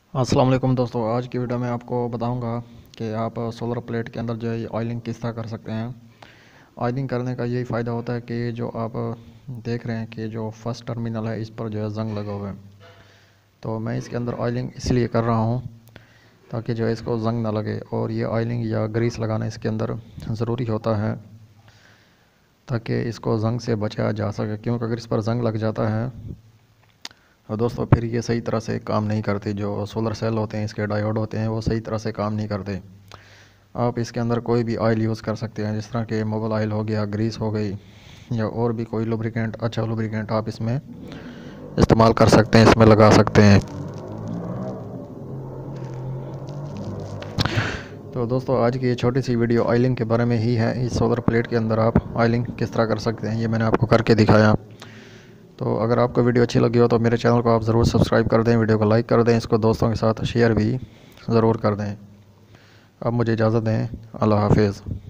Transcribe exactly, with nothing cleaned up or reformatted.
अस्सलाम वालेकुम दोस्तों, आज की वीडियो में आपको बताऊंगा कि आप सोलर प्लेट के अंदर जो है ऑयलिंग किस तरह कर सकते हैं। ऑयलिंग करने का यही फ़ायदा होता है कि जो आप देख रहे हैं कि जो फर्स्ट टर्मिनल है इस पर जो है जंग लगा हुआ है, तो मैं इसके अंदर ऑयलिंग इसलिए कर रहा हूं ताकि जो है इसको जंग ना लगे। और ये ऑयलिंग या ग्रीस लगाना इसके अंदर ज़रूरी होता है ताकि इसको जंग से बचाया जा सके, क्योंकि अगर इस पर जंग लग जाता है और दोस्तों फिर ये सही तरह से काम नहीं करती। जो सोलर सेल होते हैं, इसके डायोड होते हैं, वो सही तरह से काम नहीं करते। आप इसके अंदर कोई भी ऑयल यूज़ कर सकते हैं, जिस तरह के मोबाइल ऑयल हो गया, ग्रीस हो गई, या और भी कोई लुब्रिकेंट, अच्छा लुब्रिकेंट आप इसमें इस्तेमाल कर सकते हैं, इसमें लगा सकते हैं। तो दोस्तों आज की ये छोटी सी वीडियो ऑयलिंग के बारे में ही है। इस सोलर प्लेट के अंदर आप ऑयलिंग किस तरह कर सकते हैं, ये मैंने आपको करके दिखाया। तो अगर आपको वीडियो अच्छी लगी हो तो मेरे चैनल को आप ज़रूर सब्सक्राइब कर दें, वीडियो को लाइक कर दें, इसको दोस्तों के साथ शेयर भी ज़रूर कर दें। अब मुझे इजाज़त दें। अल्लाह हाफिज़।